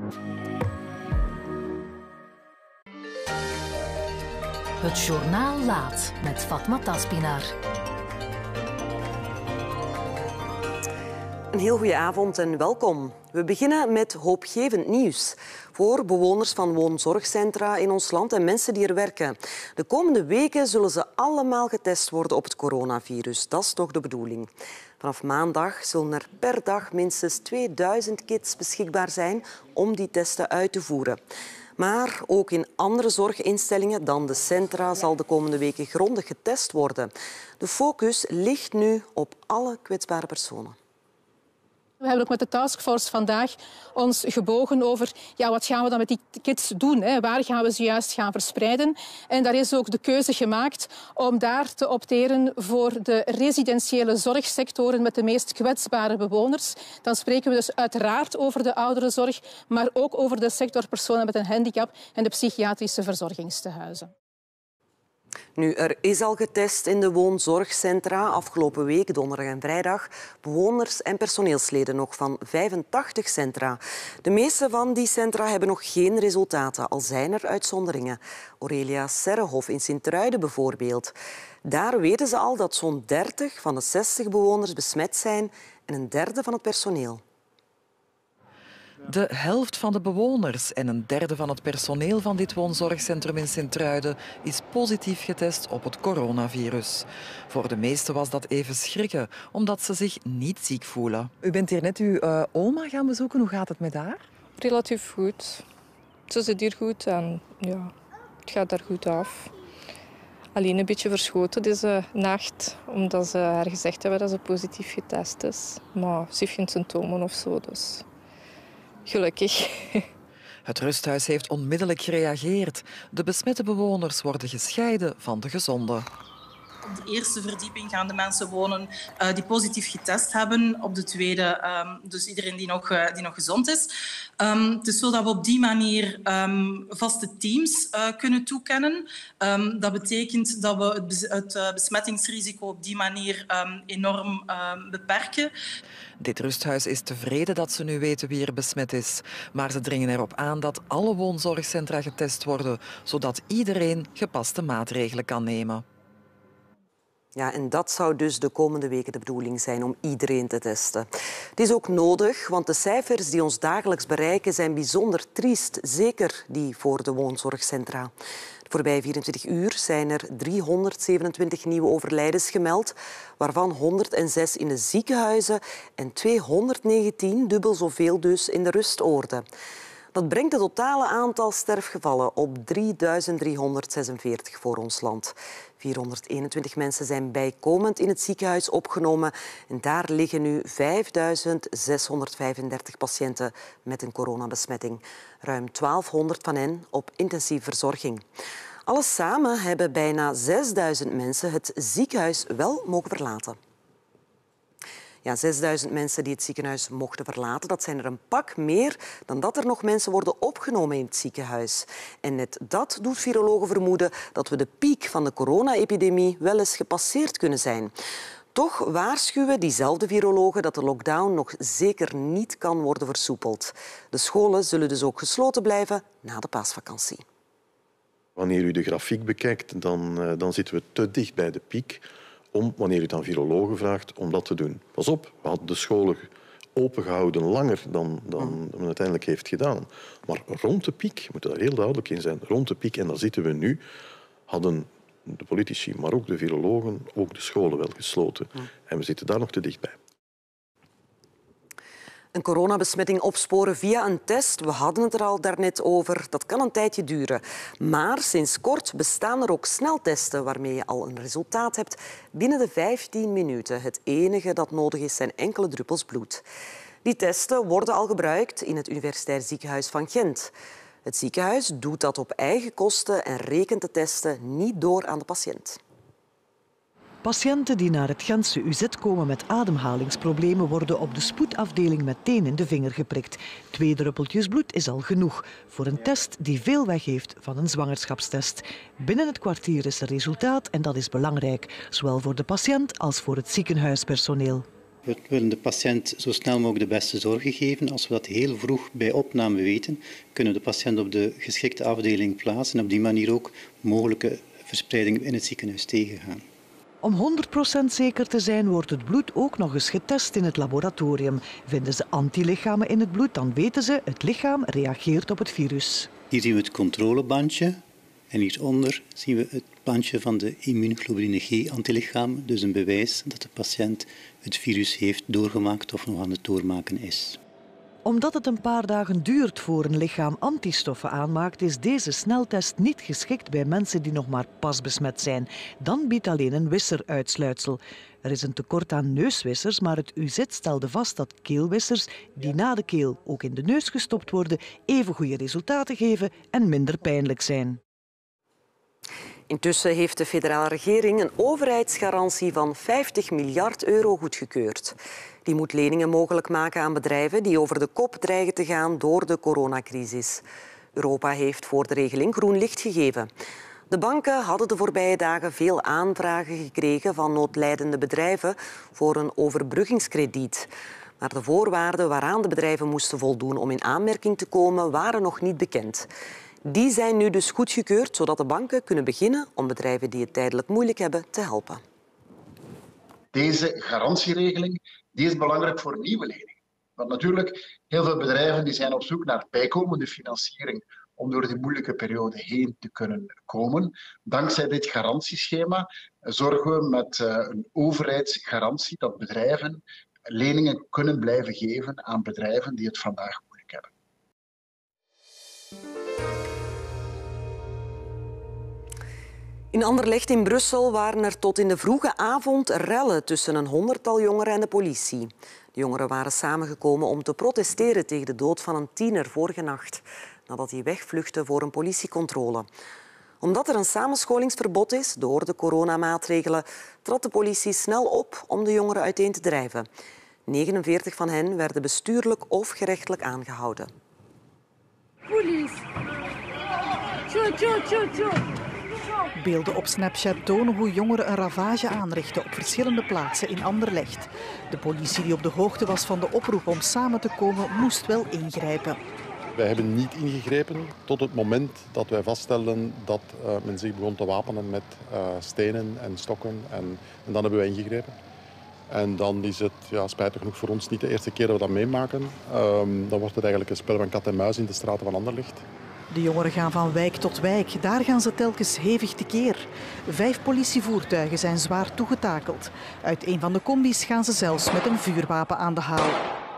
Het journaal laat met Fatma Taspinar. Een heel goede avond en welkom. We beginnen met hoopgevend nieuws voor bewoners van woonzorgcentra in ons land en mensen die er werken. De komende weken zullen ze allemaal getest worden op het coronavirus. Dat is toch de bedoeling. Vanaf maandag zullen er per dag minstens 2000 kits beschikbaar zijn om die testen uit te voeren. Maar ook in andere zorginstellingen dan de centra zal de komende weken grondig getest worden. De focus ligt nu op alle kwetsbare personen. We hebben ook met de taskforce vandaag ons gebogen over wat gaan we dan met die kits doen? Hè? Waar gaan we ze juist gaan verspreiden? En daar is ook de keuze gemaakt om daar te opteren voor de residentiële zorgsectoren met de meest kwetsbare bewoners. Dan spreken we dus uiteraard over de ouderenzorg, maar ook over de sector personen met een handicap en de psychiatrische verzorgingstehuizen. Nu, er is al getest in de woonzorgcentra afgelopen week, donderdag en vrijdag. Bewoners en personeelsleden nog van 85 centra. De meeste van die centra hebben nog geen resultaten, al zijn er uitzonderingen. Aurelia Serrehof in Sint-Truiden bijvoorbeeld. Daar weten ze al dat zo'n 30 van de 60 bewoners besmet zijn en een derde van het personeel. De helft van de bewoners en een derde van het personeel van dit woonzorgcentrum in Sint-Truiden is positief getest op het coronavirus. Voor de meesten was dat even schrikken, omdat ze zich niet ziek voelen. U bent hier net uw oma gaan bezoeken. Hoe gaat het met haar? Relatief goed. Ze zit hier goed en het gaat daar goed af. Alleen een beetje verschoten deze nacht, omdat ze haar gezegd hebben dat ze positief getest is. Maar ze heeft geen symptomen of zo, dus... Gelukkig. Het rusthuis heeft onmiddellijk gereageerd. De besmette bewoners worden gescheiden van de gezonde. Op de eerste verdieping gaan de mensen wonen die positief getest hebben. Op de tweede dus iedereen die nog gezond is. Het is zo dat we op die manier vaste teams kunnen toekennen. Dat betekent dat we het besmettingsrisico op die manier enorm beperken. Dit rusthuis is tevreden dat ze nu weten wie er besmet is. Maar ze dringen erop aan dat alle woonzorgcentra getest worden, zodat iedereen gepaste maatregelen kan nemen. Ja, en dat zou dus de komende weken de bedoeling zijn om iedereen te testen. Het is ook nodig, want de cijfers die ons dagelijks bereiken zijn bijzonder triest. Zeker die voor de woonzorgcentra. De voorbije 24 uur zijn er 327 nieuwe overlijdens gemeld, waarvan 106 in de ziekenhuizen en 219, dubbel zoveel dus, in de rustoorden. Dat brengt het totale aantal sterfgevallen op 3.346 voor ons land. 421 mensen zijn bijkomend in het ziekenhuis opgenomen en daar liggen nu 5.635 patiënten met een coronabesmetting. Ruim 1200 van hen op intensieve verzorging. Alles samen hebben bijna 6.000 mensen het ziekenhuis wel mogen verlaten. Ja, 6.000 mensen die het ziekenhuis mochten verlaten. Dat zijn er een pak meer dan dat er nog mensen worden opgenomen in het ziekenhuis. En net dat doet virologen vermoeden dat we de piek van de corona-epidemie wel eens gepasseerd kunnen zijn. Toch waarschuwen diezelfde virologen dat de lockdown nog zeker niet kan worden versoepeld. De scholen zullen dus ook gesloten blijven na de paasvakantie. Wanneer u de grafiek bekijkt, dan zitten we te dicht bij de piek om, wanneer u het aan virologen vraagt, om dat te doen. Pas op, we hadden de scholen opengehouden langer dan men uiteindelijk heeft gedaan. Maar rond de piek, we moeten daar heel duidelijk in zijn, rond de piek, en daar zitten we nu, hadden de politici, maar ook de virologen, ook de scholen wel gesloten. En we zitten daar nog te dichtbij. Een coronabesmetting opsporen via een test, we hadden het er al daarnet over, dat kan een tijdje duren. Maar sinds kort bestaan er ook sneltesten waarmee je al een resultaat hebt binnen de 15 minuten. Het enige dat nodig is zijn enkele druppels bloed. Die testen worden al gebruikt in het Universitair Ziekenhuis van Gent. Het ziekenhuis doet dat op eigen kosten en rekent de testen niet door aan de patiënt. Patiënten die naar het Gentse UZ komen met ademhalingsproblemen worden op de spoedafdeling meteen in de vinger geprikt. 2 druppeltjes bloed is al genoeg voor een test die veel weggeeft van een zwangerschapstest. Binnen het kwartier is er resultaat en dat is belangrijk, zowel voor de patiënt als voor het ziekenhuispersoneel. We willen de patiënt zo snel mogelijk de beste zorgen geven. Als we dat heel vroeg bij opname weten, kunnen we de patiënt op de geschikte afdeling plaatsen en op die manier ook mogelijke verspreiding in het ziekenhuis tegengaan. Om 100% zeker te zijn wordt het bloed ook nog eens getest in het laboratorium. Vinden ze antilichamen in het bloed, dan weten ze het lichaam reageert op het virus. Hier zien we het controlebandje en hieronder zien we het bandje van de immuunglobuline G-antilichaam, dus een bewijs dat de patiënt het virus heeft doorgemaakt of nog aan het doormaken is. Omdat het een paar dagen duurt voor een lichaam antistoffen aanmaakt, is deze sneltest niet geschikt bij mensen die nog maar pas besmet zijn. Dan biedt alleen een wisser uitsluitsel. Er is een tekort aan neuswissers, maar het UZ stelde vast dat keelwissers die na de keel ook in de neus gestopt worden, even goede resultaten geven en minder pijnlijk zijn. Intussen heeft de federale regering een overheidsgarantie van €50 miljard goedgekeurd. Die moet leningen mogelijk maken aan bedrijven die over de kop dreigen te gaan door de coronacrisis. Europa heeft voor de regeling groen licht gegeven. De banken hadden de voorbije dagen veel aanvragen gekregen van noodlijdende bedrijven voor een overbruggingskrediet. Maar de voorwaarden waaraan de bedrijven moesten voldoen om in aanmerking te komen, waren nog niet bekend. Die zijn nu dus goedgekeurd, zodat de banken kunnen beginnen om bedrijven die het tijdelijk moeilijk hebben te helpen. Deze garantieregeling is belangrijk voor nieuwe leningen. Want natuurlijk, heel veel bedrijven die zijn op zoek naar bijkomende financiering om door die moeilijke periode heen te kunnen komen. Dankzij dit garantieschema zorgen we met een overheidsgarantie dat bedrijven leningen kunnen blijven geven aan bedrijven die het vandaag moeilijk hebben. In Anderlecht in Brussel waren er tot in de vroege avond rellen tussen een 100-tal jongeren en de politie. De jongeren waren samengekomen om te protesteren tegen de dood van een tiener vorige nacht, nadat hij wegvluchtte voor een politiecontrole. Omdat er een samenscholingsverbod is door de coronamaatregelen, trad de politie snel op om de jongeren uiteen te drijven. 49 van hen werden bestuurlijk of gerechtelijk aangehouden. Police! Beelden op Snapchat tonen hoe jongeren een ravage aanrichten op verschillende plaatsen in Anderlecht. De politie die op de hoogte was van de oproep om samen te komen, moest wel ingrijpen. Wij hebben niet ingegrepen tot het moment dat wij vaststelden dat men zich begon te wapenen met stenen en stokken. En dan hebben wij ingegrepen. En dan is het spijtig genoeg voor ons niet de eerste keer dat we dat meemaken. Dan wordt het eigenlijk een spel van kat en muis in de straten van Anderlecht. De jongeren gaan van wijk tot wijk. Daar gaan ze telkens hevig tekeer. 5 politievoertuigen zijn zwaar toegetakeld. Uit een van de combi's gaan ze zelfs met een vuurwapen aan de haal.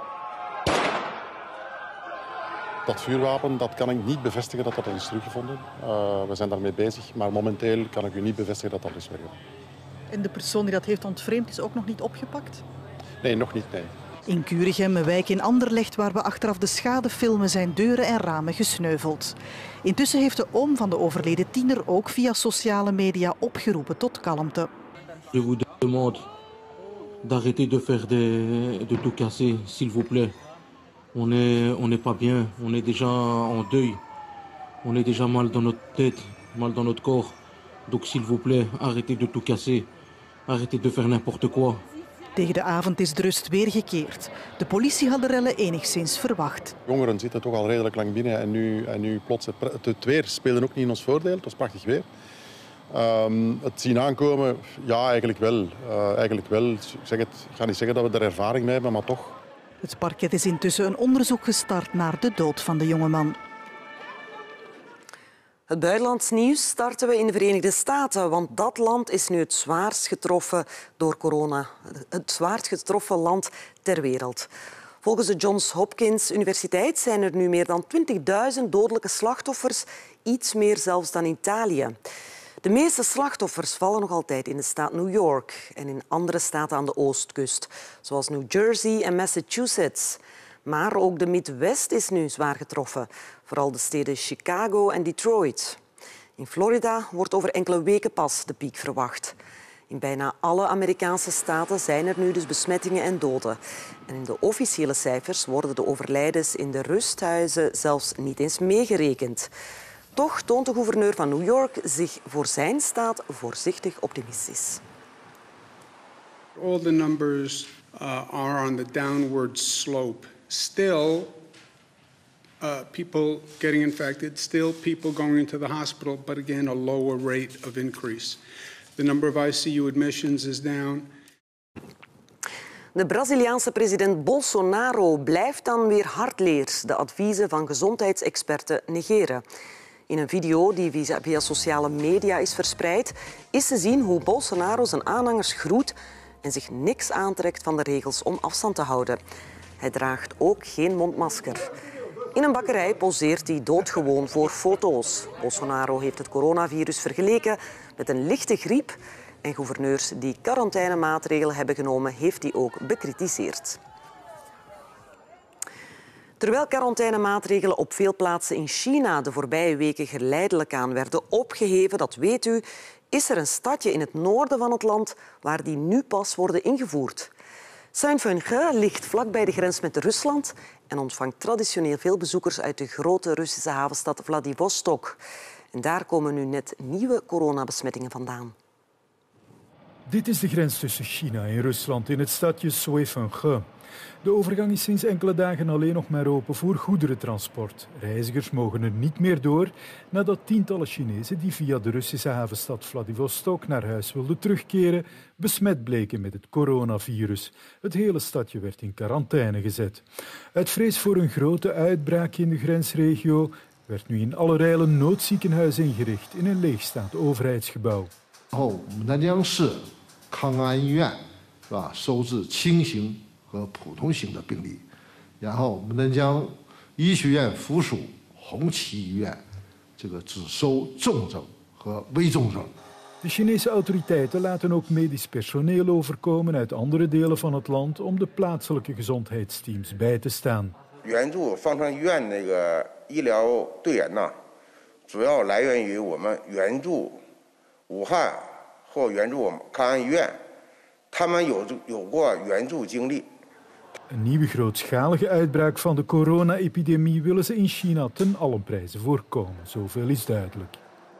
Dat vuurwapen dat kan ik niet bevestigen dat dat al is teruggevonden. We zijn daarmee bezig, maar momenteel kan ik u niet bevestigen dat dat is weggegaan. En de persoon die dat heeft ontvreemd is ook nog niet opgepakt? Nee, nog niet, nee. In Curigem, een wijk in Anderlecht waar we achteraf de schade filmen, zijn deuren en ramen gesneuveld. Intussen heeft de oom van de overleden tiener ook via sociale media opgeroepen tot kalmte. Je vous demande d'arrêter de faire de tout casser, s'il vous plaît. On n'est pas bien, on est déjà en deuil. On est déjà mal dans notre tête, mal dans notre corps. Donc s'il vous plaît, arrêtez de tout casser. Arrêtez de faire n'importe quoi. Tegen de avond is de rust weer gekeerd. De politie had de rellen enigszins verwacht. Jongeren zitten toch al redelijk lang binnen en nu plots het weer speelde ook niet in ons voordeel. Het was prachtig weer. Het zien aankomen, ja, eigenlijk wel. Ik ga niet zeggen dat we er ervaring mee hebben, maar toch. Het parket is intussen een onderzoek gestart naar de dood van de jongeman. Het buitenlands nieuws starten we in de Verenigde Staten, want dat land is nu het zwaarst getroffen door corona. Het zwaarst getroffen land ter wereld. Volgens de Johns Hopkins Universiteit zijn er nu meer dan 20.000 dodelijke slachtoffers, iets meer zelfs dan Italië. De meeste slachtoffers vallen nog altijd in de staat New York en in andere staten aan de oostkust, zoals New Jersey en Massachusetts. Maar ook de Midwest is nu zwaar getroffen, vooral de steden Chicago en Detroit. In Florida wordt over enkele weken pas de piek verwacht. In bijna alle Amerikaanse staten zijn er nu dus besmettingen en doden. En in de officiële cijfers worden de overlijdens in de rusthuizen zelfs niet eens meegerekend. Toch toont de gouverneur van New York zich voor zijn staat voorzichtig optimistisch. All the numbers are on the downward slope. Still, people getting infected, still people going into the hospital, but again, a lower rate of increase. The number of ICU admissions is down. De Braziliaanse president Bolsonaro blijft dan weer hardleers de adviezen van gezondheidsexperten negeren. In een video die via sociale media is verspreid, is te zien hoe Bolsonaro zijn aanhangers groet en zich niks aantrekt van de regels om afstand te houden. Hij draagt ook geen mondmasker. In een bakkerij poseert hij doodgewoon voor foto's. Bolsonaro heeft het coronavirus vergeleken met een lichte griep. En gouverneurs die quarantainemaatregelen hebben genomen, heeft hij ook bekritiseerd. Terwijl quarantainemaatregelen op veel plaatsen in China de voorbije weken geleidelijk aan werden opgeheven, dat weet u, is er een stadje in het noorden van het land waar die nu pas worden ingevoerd. Saint-Fenghe ligt vlakbij de grens met Rusland en ontvangt traditioneel veel bezoekers uit de grote Russische havenstad Vladivostok. En daar komen nu net nieuwe coronabesmettingen vandaan. Dit is de grens tussen China en Rusland in het stadje Saint-Fenghe. De overgang is sinds enkele dagen alleen nog maar open voor goederentransport. Reizigers mogen er niet meer door nadat tientallen Chinezen die via de Russische havenstad Vladivostok naar huis wilden terugkeren, besmet bleken met het coronavirus. Het hele stadje werd in quarantaine gezet. Uit vrees voor een grote uitbraak in de grensregio werd nu in Allerijl een noodziekenhuis ingericht in een leegstaand overheidsgebouw. 康安医院是吧，收治轻型和普通型的病例，然后我们能将医学院附属红旗医院这个只收重症和危重症。 De Chinese autoriteiten laten ook medisch personeel overkomen uit andere delen van het land om de plaatselijke gezondheidsteams bij te staan. 援助方舱医院那个医疗队员呢，主要来源于我们援助武汉。 或援助我们康安医院，他们有过援助经历。 Een nieuwe grootschalige uitbraak van de corona-epidemie willen ze in China ten allen prijze voorkomen. Zoveel is duidelijk.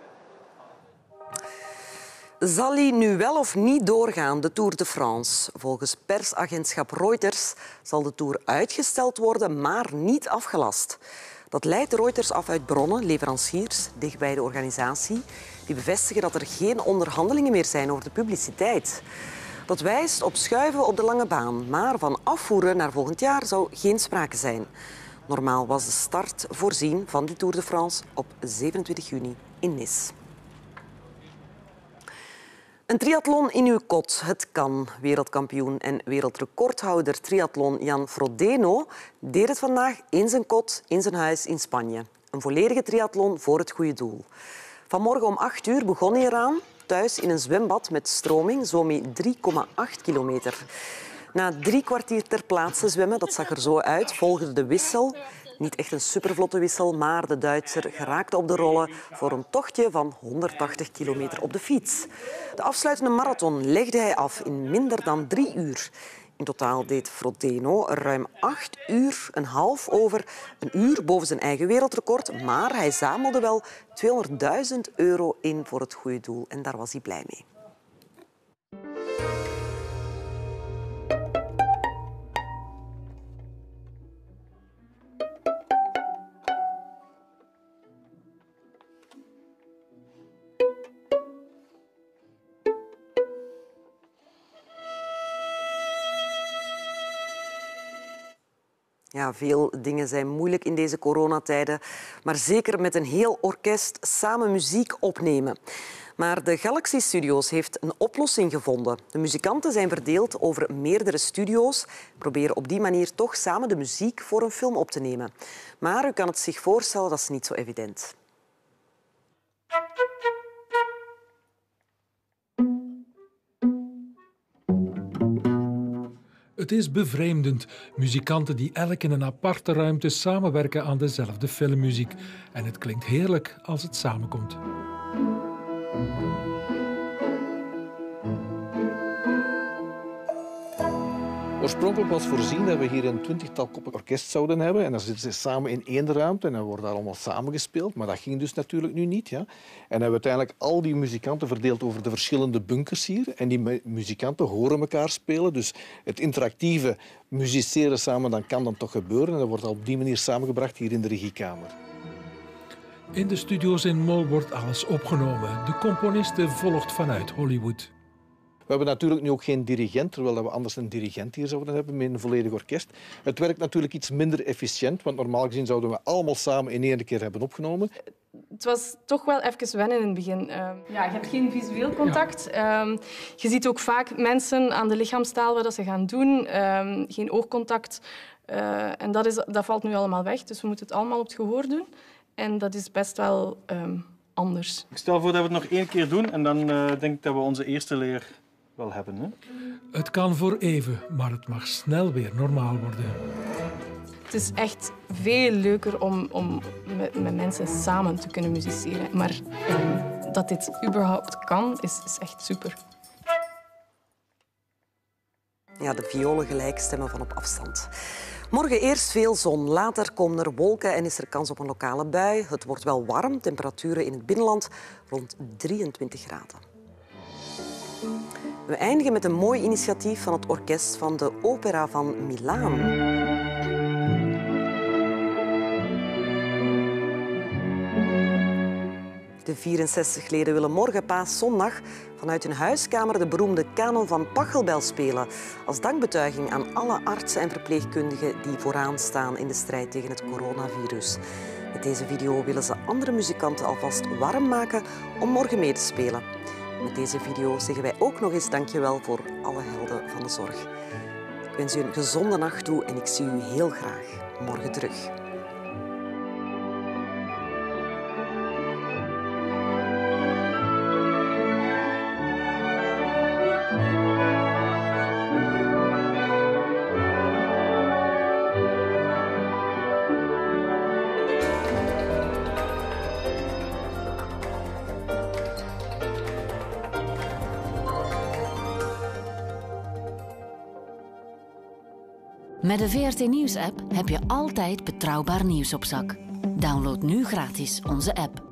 Zal hij nu wel of niet doorgaan, de Tour de France? Volgens persagentschap Reuters zal de Tour uitgesteld worden, maar niet afgelast. Dat leidt Reuters af uit bronnen, leveranciers, dicht bij de organisatie. Die bevestigen dat er geen onderhandelingen meer zijn over de publiciteit. Dat wijst op schuiven op de lange baan, maar van afvoeren naar volgend jaar zou geen sprake zijn. Normaal was de start voorzien van die Tour de France op 27 juni in Nice. Een triathlon in uw kot, het kan. Wereldkampioen en wereldrecordhouder triathlon Jan Frodeno deed het vandaag in zijn kot, in zijn huis in Spanje. Een volledige triathlon voor het goede doel. Vanmorgen om 8 uur begon hij eraan, thuis in een zwembad met stroming, zwom hij 3,8 kilometer. Na 3 kwartier ter plaatse zwemmen, dat zag er zo uit, volgde de wissel. Niet echt een supervlotte wissel, maar de Duitser geraakte op de rollen voor een tochtje van 180 kilometer op de fiets. De afsluitende marathon legde hij af in minder dan 3 uur. In totaal deed Frodeno ruim 8 uur, een half over, een uur boven zijn eigen wereldrecord. Maar hij zamelde wel €200.000 in voor het goede doel en daar was hij blij mee. Ja, veel dingen zijn moeilijk in deze coronatijden, maar zeker met een heel orkest samen muziek opnemen. Maar de Galaxy Studios heeft een oplossing gevonden. De muzikanten zijn verdeeld over meerdere studio's, proberen op die manier toch samen de muziek voor een film op te nemen. Maar u kan het zich voorstellen, dat is niet zo evident. Het is bevreemdend. Muzikanten die elk in een aparte ruimte samenwerken aan dezelfde filmmuziek. En het klinkt heerlijk als het samenkomt. Oorspronkelijk was voorzien dat we hier een 20-tal-koppig orkest zouden hebben. En dan zitten ze samen in één ruimte en dan wordt daar allemaal samengespeeld. Maar dat ging dus natuurlijk nu niet. Ja. En hebben we uiteindelijk al die muzikanten verdeeld over de verschillende bunkers hier. En die muzikanten horen elkaar spelen. Dus het interactieve musiceren samen, dan kan dan toch gebeuren. En dat wordt op die manier samengebracht hier in de regiekamer. In de studio's in Mol wordt alles opgenomen. De componiste volgt vanuit Hollywood. We hebben natuurlijk nu ook geen dirigent, terwijl we anders een dirigent hier zouden hebben met een volledig orkest. Het werkt natuurlijk iets minder efficiënt, want normaal gezien zouden we allemaal samen in één keer hebben opgenomen. Het was toch wel even wennen in het begin. Je hebt geen visueel contact. Ja. Je ziet ook vaak mensen aan de lichaamstaal wat ze gaan doen. Geen oogcontact. En dat valt nu allemaal weg, dus we moeten het allemaal op het gehoor doen. En dat is best wel anders. Ik stel voor dat we het nog 1 keer doen en dan denk ik dat we onze eerste leer wel hebben. Hè? Het kan voor even, maar het mag snel weer normaal worden. Het is echt veel leuker om met mensen samen te kunnen musiceren. Maar dat dit überhaupt kan, is echt super. Ja, de violen gelijkstemmen van op afstand. Morgen eerst veel zon, later komen er wolken en is er kans op een lokale bui. Het wordt wel warm, temperaturen in het binnenland rond 23 graden. We eindigen met een mooi initiatief van het orkest van de Opera van Milaan. De 64 leden willen morgen paaszondag vanuit hun huiskamer de beroemde Canon van Pachelbel spelen. Als dankbetuiging aan alle artsen en verpleegkundigen die vooraan staan in de strijd tegen het coronavirus. Met deze video willen ze andere muzikanten alvast warm maken om morgen mee te spelen. Met deze video zeggen wij ook nog eens dankjewel voor alle helden van de zorg. Ik wens u een gezonde nacht toe en ik zie u heel graag morgen terug. Met de VRT Nieuws-app heb je altijd betrouwbaar nieuws op zak. Download nu gratis onze app.